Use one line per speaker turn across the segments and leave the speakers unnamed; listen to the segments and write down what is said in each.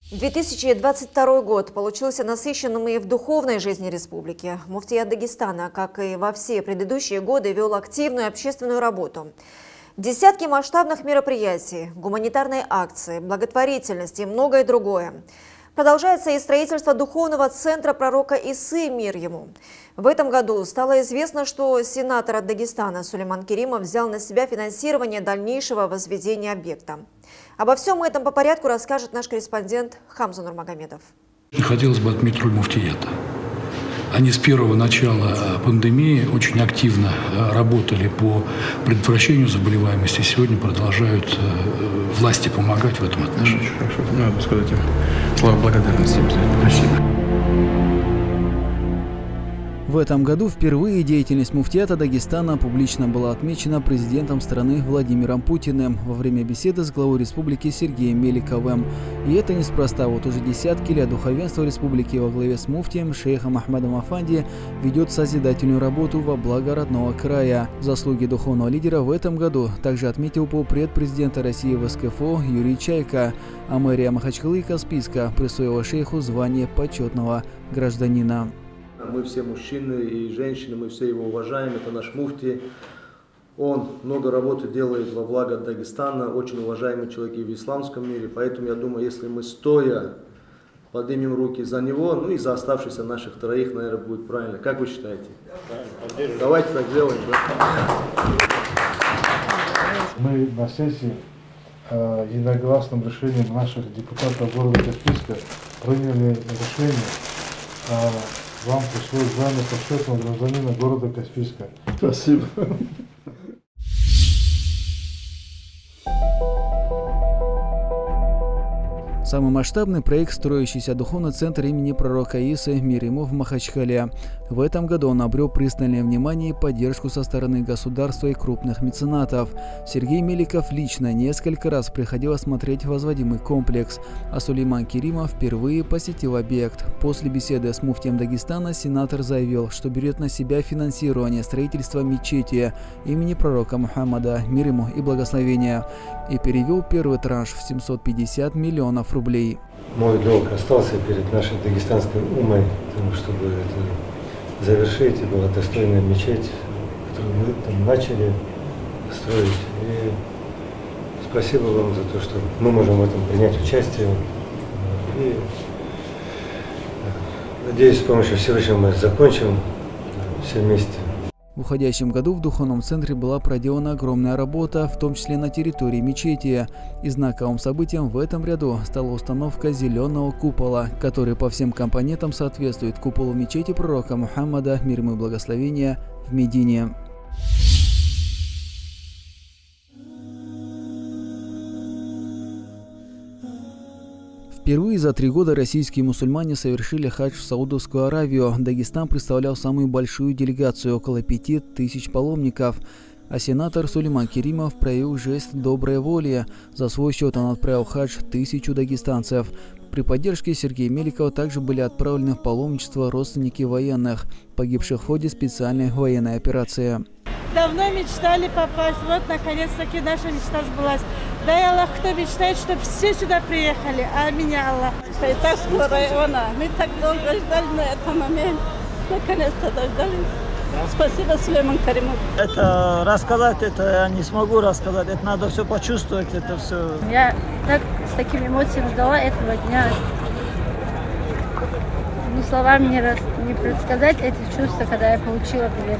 2022 год получился насыщенным и в духовной жизни республики. Муфтият Дагестана, как и во все предыдущие годы, вел активную общественную работу. Десятки масштабных мероприятий, гуманитарные акции, благотворительность и многое другое. Продолжается и строительство духовного центра пророка Исы, мир ему. В этом году стало известно, что сенатор от Дагестана Сулейман Керимов взял на себя финансирование дальнейшего возведения объекта. Обо всем этом по порядку расскажет наш корреспондент Хамза Нурмагомедов.
Хотелось бы отметить роль муфтията. Они с первого начала пандемии очень активно работали по предотвращению заболеваемости. Сегодня продолжают власти помогать в этом отношении.
Хорошо, надо сказать им слова благодарности им за это. Спасибо.
В этом году впервые деятельность муфтията Дагестана публично была отмечена президентом страны Владимиром Путиным во время беседы с главой республики Сергеем Меликовым. И это неспроста. Вот уже десятки лет духовенство республики во главе с муфтием шейхом Ахмадом Афанди ведет созидательную работу во благо родного края. Заслуги духовного лидера в этом году также отметил полпред президента России в СКФО Юрий Чайка, а мэрия Махачкалы и Каспийска присвоила шейху звание почетного гражданина.
Мы все мужчины и женщины, мы все его уважаем, это наш муфти. Он много работы делает во благо Дагестана, очень уважаемый человек и в исламском мире. Поэтому я думаю, если мы стоя поднимем руки за него, ну и за оставшихся наших троих, наверное, будет правильно. Как вы считаете? Давайте так сделаем. Да?
Мы на сессии единогласным решением наших депутатов города Каспийска приняли решение вам присвоить звание почетного гражданина города Каспийска. Спасибо.
Самый масштабный проект, строящийся духовный центр имени пророка Исы, мир ему, в Махачкале. В этом году он обрел пристальное внимание и поддержку со стороны государства и крупных меценатов. Сергей Меликов лично несколько раз приходил осмотреть возводимый комплекс, а Сулейман Керимов впервые посетил объект. После беседы с муфтием Дагестана сенатор заявил, что берет на себя финансирование строительства мечети имени пророка Мухаммада, мир ему и благословения, и перевел первый транш в 750 миллионов рублей.
Мой долг остался перед нашей дагестанской умой, чтобы это завершить, и была достойная мечеть, которую мы там начали строить. И спасибо вам за то, что мы можем в этом принять участие. И надеюсь, с помощью Всевышнего мы закончим все вместе.
В уходящем году в духовном центре была проделана огромная работа, в том числе на территории мечети. И знаковым событием в этом ряду стала установка зеленого купола, который по всем компонентам соответствует куполу мечети пророка Мухаммада, мир ему и благословения, в Медине. Впервые за 3 года российские мусульмане совершили хадж в Саудовскую Аравию. Дагестан представлял самую большую делегацию – около 5000 паломников. А сенатор Сулейман Керимов проявил жест доброй воли. За свой счет он отправил в хадж 1000 дагестанцев. При поддержке Сергея Меликова также были отправлены в паломничество родственники военных, погибших в ходе специальной военной операции.
Давно мечтали попасть, вот наконец-таки наша мечта сбылась. Дай Аллах, кто мечтает, чтобы все сюда приехали. Аминь, Аллах.
Шайтанского района. Мы так долго ждали на этот момент. Наконец-то дождались. Спасибо, Сулейман Керимов.
Это рассказать, это я не смогу рассказать. Это надо все почувствовать, это все.
Я так с такими эмоциями ждала этого дня. Ну, словами не предсказать эти чувства, когда я получила билет.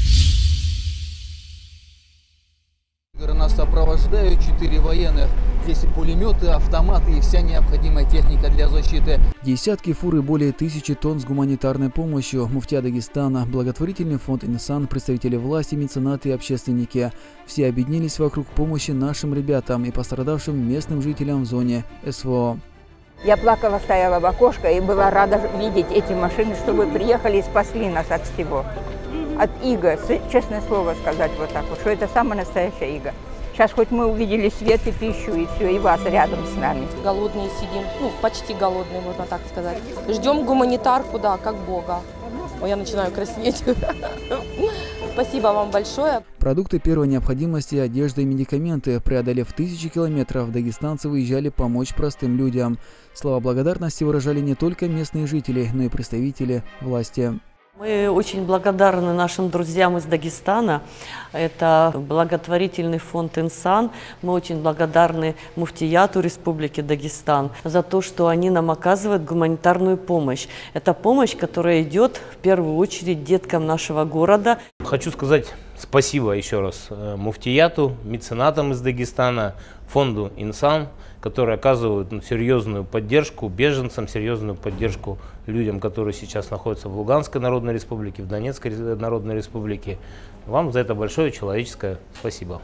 Нас сопровождают 4 военных. Здесь и пулеметы, автоматы и вся необходимая техника для защиты.
Десятки фур и более 1000 тонн с гуманитарной помощью. Муфтия Дагестана, благотворительный фонд «Инсан», представители власти, меценаты и общественники. Все объединились вокруг помощи нашим ребятам и пострадавшим местным жителям в зоне СВО.
Я плакала, стояла в окошко и была рада видеть эти машины, чтобы приехали и спасли нас от всего. От иго, честное слово сказать вот так вот, что это самая настоящая иго. Сейчас хоть мы увидели свет и пищу, и все, и вас рядом с нами.
Голодные сидим, ну, почти голодные, можно так сказать. Ждем гуманитарку, да, как Бога. Ой, я начинаю краснеть. Спасибо вам большое.
Продукты первой необходимости, одежда и медикаменты. Преодолев тысячи километров, дагестанцы выезжали помочь простым людям. Слова благодарности выражали не только местные жители, но и представители власти.
Мы очень благодарны нашим друзьям из Дагестана. Это благотворительный фонд «Инсан». Мы очень благодарны муфтияту Республики Дагестан за то, что они нам оказывают гуманитарную помощь. Это помощь, которая идет в первую очередь деткам нашего города.
Хочу сказать спасибо еще раз муфтияту, меценатам из Дагестана, фонду «Инсан», которые оказывают серьезную поддержку беженцам, серьезную поддержку людям, которые сейчас находятся в Луганской Народной Республике, в Донецкой Народной Республике. Вам за это большое человеческое спасибо.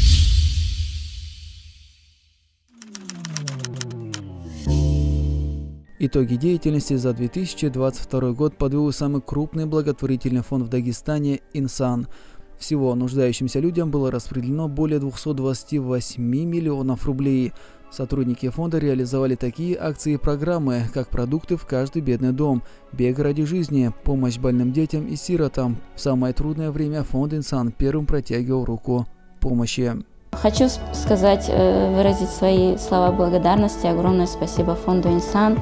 Итоги деятельности за 2022 год подвел самый крупный благотворительный фонд в Дагестане «Инсан». Всего нуждающимся людям было распределено более 228 миллионов рублей. Сотрудники фонда реализовали такие акции и программы, как продукты в каждый бедный дом, бег ради жизни, помощь больным детям и сиротам. В самое трудное время фонд «Инсан» первым протягивал руку помощи.
Хочу сказать, выразить свои слова благодарности. Огромное спасибо фонду «Инсан»,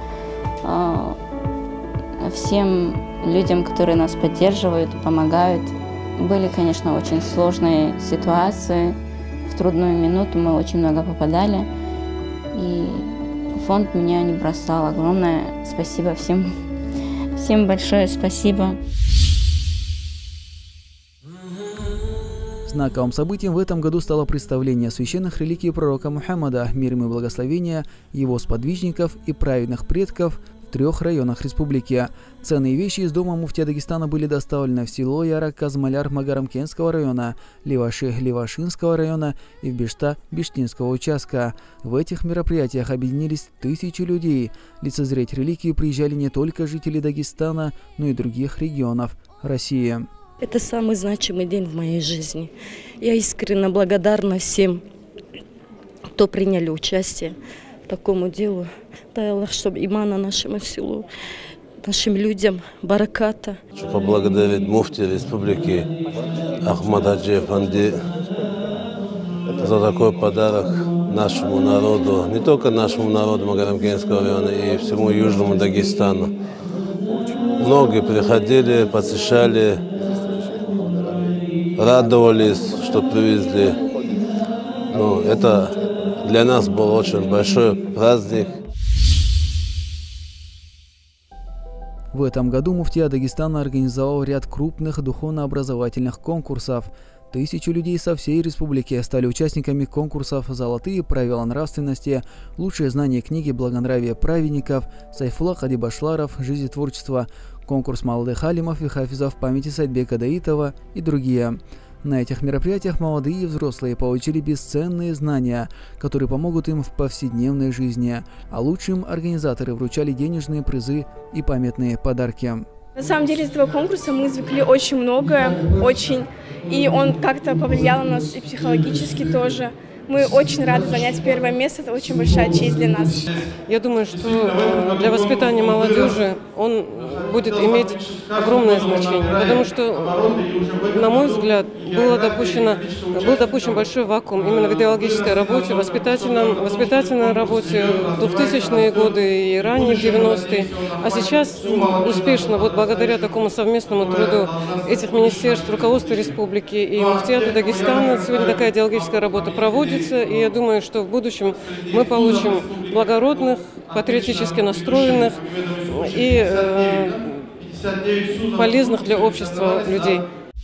всем людям, которые нас поддерживают и помогают. Были, конечно, очень сложные ситуации. В трудную минуту мы очень много попадали. И фонд меня не бросал. Огромное спасибо всем. Всем большое спасибо.
Знаковым событием в этом году стало представление священных реликвий пророка Мухаммада, мир ему и благословения, его сподвижников и праведных предков в 3 районах республики. Ценные вещи из дома муфтия Дагестана были доставлены в село Ярак-Казмаляр Магарамкентского района, Леваши Левашинского района и в Бишта Биштинского участка. В этих мероприятиях объединились тысячи людей. Лицезреть реликвии приезжали не только жители Дагестана, но и других регионов России.
Это самый значимый день в моей жизни. Я искренне благодарна всем, кто приняли участие в такому делу. Дай Аллах, чтобы имана нашему селу, нашим людям, бараката.
Хочу поблагодарить муфтия республики Ахмад Хаджи Эфенди за такой подарок нашему народу, не только нашему народу Магарамкентского района, и всему Южному Дагестану. Многие приходили, посещали, радовались, что привезли. Это для нас был очень большой праздник.
В этом году муфтия Дагестана организовал ряд крупных духовно-образовательных конкурсов. Тысячи людей со всей республики стали участниками конкурсов «Золотые правила нравственности», «Лучшие знания книги благонравия праведников», «Сайфулла Хадибашларов», «Жизнетворчество», конкурс молодых алимов и хафизов памяти Сайдбека Даитова и другие. На этих мероприятиях молодые и взрослые получили бесценные знания, которые помогут им в повседневной жизни, а лучшим организаторы вручали денежные призы и памятные подарки.
На самом деле из этого конкурса мы извлекли очень многое, и он как-то повлиял на нас и психологически тоже. Мы очень рады занять первое место, это очень большая честь для нас.
Я думаю, что для воспитания молодежи он будет иметь огромное значение, потому что, на мой взгляд, был допущен большой вакуум именно в идеологической работе, воспитательной работе в 2000-е годы и ранее в 90-е. А сейчас успешно, благодаря такому совместному труду этих министерств, руководства республики и муфтията Дагестана, сегодня такая идеологическая работа проводится. И я думаю, что в будущем мы получим благородных, патриотически настроенных и полезных для общества людей.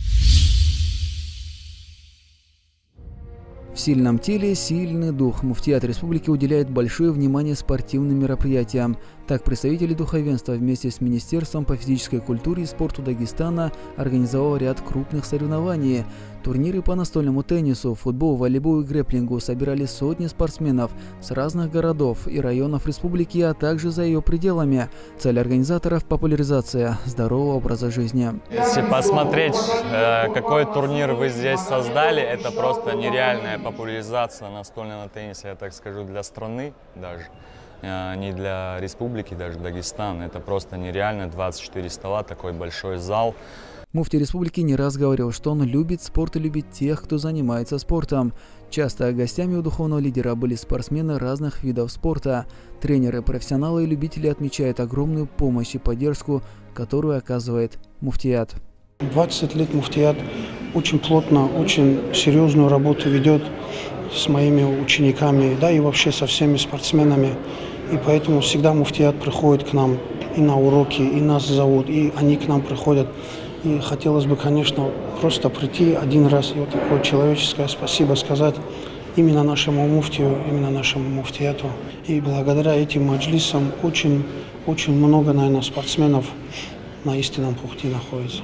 В сильном теле сильный дух. Муфтият республики уделяет большое внимание спортивным мероприятиям. Так, представители духовенства вместе с Министерством по физической культуре и спорту Дагестана организовал ряд крупных соревнований. Турниры по настольному теннису, футболу, волейболу и грэпплингу собирали сотни спортсменов с разных городов и районов республики, а также за ее пределами. Цель организаторов – популяризация здорового образа жизни.
Если посмотреть, какой турнир вы здесь создали, это просто нереальная популяризация настольного тенниса, я так скажу, для страны даже. Не для республики, даже Дагестана. Это просто нереально. 24 стола, такой большой зал.
Муфтий республики не раз говорил, что он любит спорт и любит тех, кто занимается спортом. Часто гостями у духовного лидера были спортсмены разных видов спорта. Тренеры, профессионалы и любители отмечают огромную помощь и поддержку, которую оказывает муфтият.
20 лет муфтият очень плотно, очень серьезную работу ведет с моими учениками, да и вообще со всеми спортсменами. И поэтому всегда муфтият приходит к нам и на уроки, и нас зовут, и они к нам приходят. И хотелось бы, конечно, просто прийти один раз и вот такое человеческое спасибо сказать именно нашему муфтию, именно нашему муфтияту. И благодаря этим маджлисам очень много, наверное, спортсменов на истинном пути находится.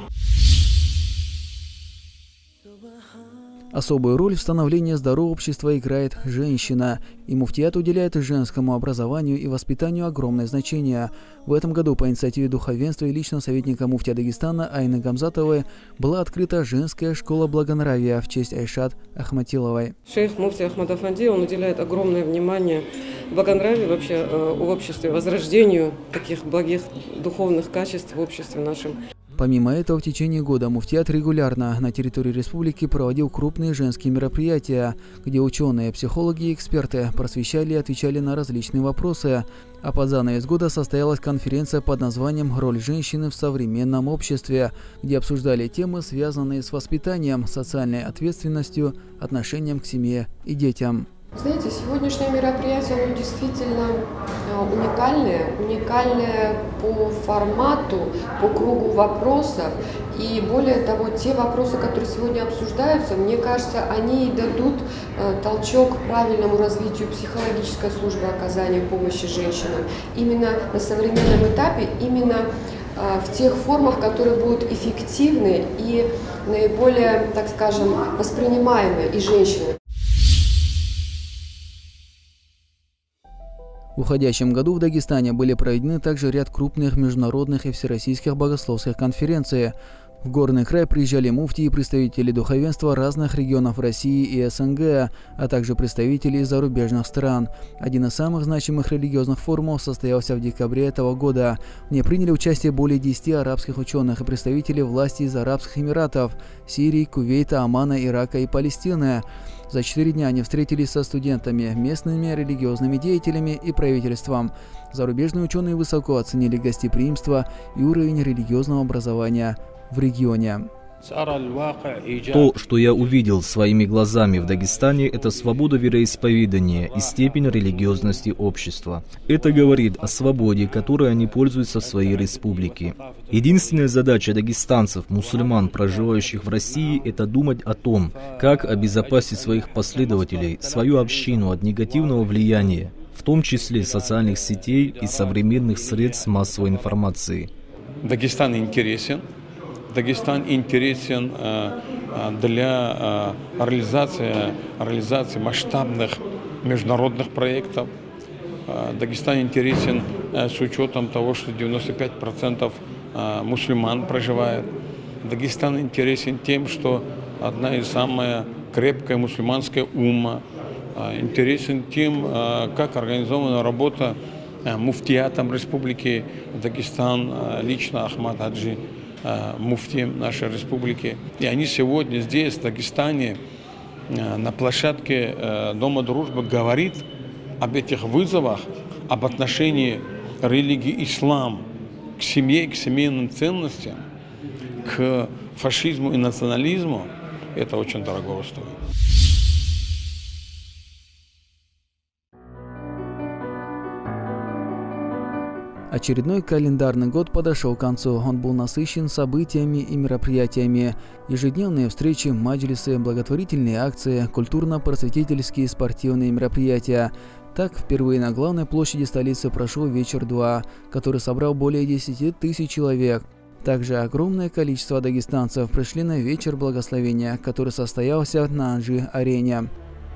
Особую роль в становлении здорового общества играет женщина, и муфтият уделяет женскому образованию и воспитанию огромное значение. В этом году по инициативе духовенства и лично советника муфтия Дагестана Айны Гамзатовой была открыта женская школа благонравия в честь Айшат Ахматиловой.
Шейх муфтий Ахмад Афанди, он уделяет огромное внимание благонравию вообще в обществе, возрождению таких благих духовных качеств в обществе нашем.
Помимо этого, в течение года муфтият регулярно на территории республики проводил крупные женские мероприятия, где ученые, психологи и эксперты просвещали и отвечали на различные вопросы. А под занавес года состоялась конференция под названием «Роль женщины в современном обществе», где обсуждали темы, связанные с воспитанием, социальной ответственностью, отношением к семье и детям.
Знаете, сегодняшнее мероприятие, оно действительно уникальное по формату, по кругу вопросов. И более того, те вопросы, которые сегодня обсуждаются, мне кажется, они дадут толчок к правильному развитию психологической службы оказания помощи женщинам. Именно на современном этапе, именно в тех формах, которые будут эффективны и наиболее, так скажем, воспринимаемы и женщинами.
В уходящем году в Дагестане были проведены также ряд крупных международных и всероссийских богословских конференций. В Горный край приезжали муфтии и представители духовенства разных регионов России и СНГ, а также представители из зарубежных стран. Один из самых значимых религиозных форумов состоялся в декабре этого года. В ней приняли участие более 10 арабских ученых и представители власти из Арабских Эмиратов, Сирии, Кувейта, Омана, Ирака и Палестины. За 4 дня они встретились со студентами, местными религиозными деятелями и правительством. Зарубежные ученые высоко оценили гостеприимство и уровень религиозного образования в регионе.
То, что я увидел своими глазами в Дагестане, это свобода вероисповедания и степень религиозности общества. Это говорит о свободе, которой они пользуются в своей республике. Единственная задача дагестанцев, мусульман, проживающих в России, это думать о том, как обезопасить своих последователей, свою общину от негативного влияния, в том числе социальных сетей и современных средств массовой информации.
Дагестан интересен. Дагестан интересен для реализации масштабных международных проектов. Дагестан интересен с учетом того, что 95% мусульман проживает. Дагестан интересен тем, что одна из самых крепкая мусульманская умма. Интересен тем, как организована работа муфтиятом Республики Дагестан, лично Ахмад Хаджи, муфтием нашей республики. И они сегодня здесь, в Дагестане, на площадке Дома дружбы говорит об этих вызовах, об отношении религии ислам к семье, к семейным ценностям, к фашизму и национализму. Это очень дорого стоит.
Очередной календарный год подошел к концу. Он был насыщен событиями и мероприятиями. Ежедневные встречи, маджлисы, благотворительные акции, культурно-просветительские и спортивные мероприятия. Так, впервые на главной площади столицы прошел вечер дуа, который собрал более 10 тысяч человек. Также огромное количество дагестанцев пришли на вечер благословения, который состоялся на Анжи-арене.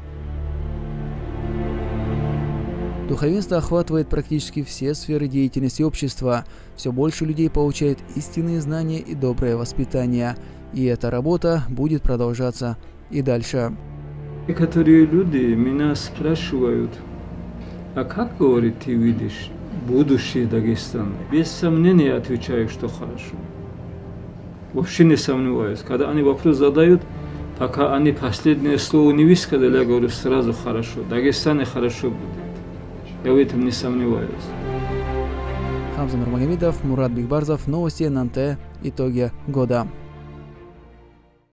Духовенство охватывает практически все сферы деятельности общества. Все больше людей получает истинные знания и доброе воспитание. И эта работа будет продолжаться и дальше.
Некоторые люди меня спрашивают, а как, говорит, ты видишь будущее Дагестана? Без сомнения отвечаю, что хорошо. вообще не сомневаюсь. Когда они вопрос задают, пока они последнее слово не высказали, я говорю сразу хорошо. В Дагестане хорошо будет. Я в этом не сомневаюсь.
Хамза Нурмагомедов, Мурат Бигбарзов, новости ННТ, итоги года.